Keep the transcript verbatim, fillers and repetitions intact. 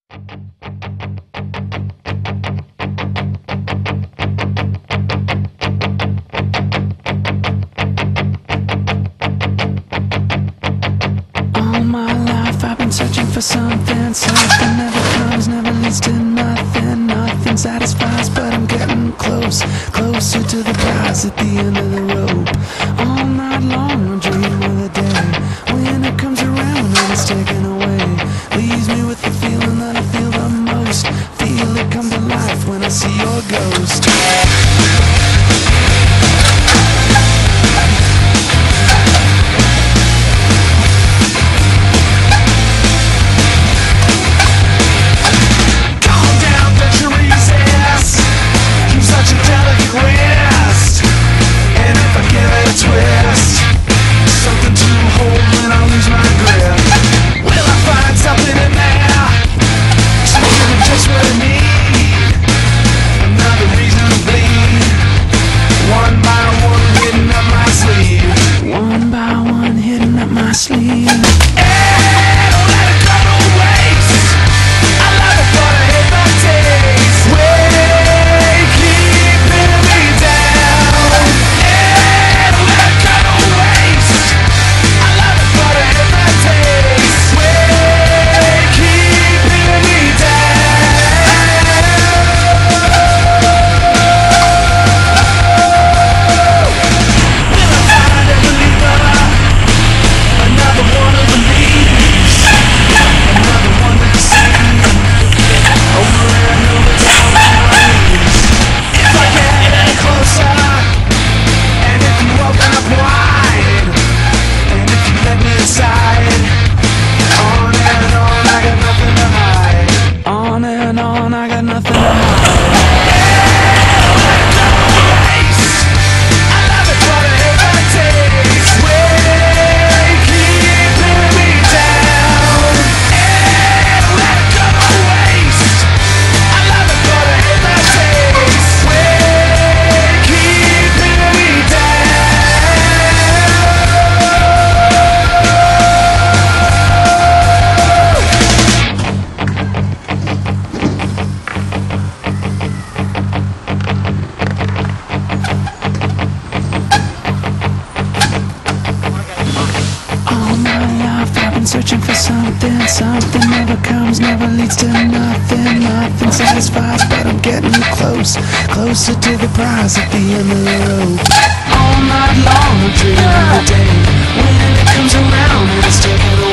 All my life I've been searching for something. Something never comes, never leads to nothing. Nothing satisfies, but I'm getting close, closer to the prize at the end of the rope. All night long I dream of the day when it comes around and it's taken away. Leaves me with the feeling that I feel the most. Feel it come to life when I see your ghost. Sleep. Searching for something, something never comes, never leads to nothing. Nothing satisfies, but I'm getting close, closer to the prize at the end of the rope. All night long I'm dreaming of the day when it comes around and it's taken away.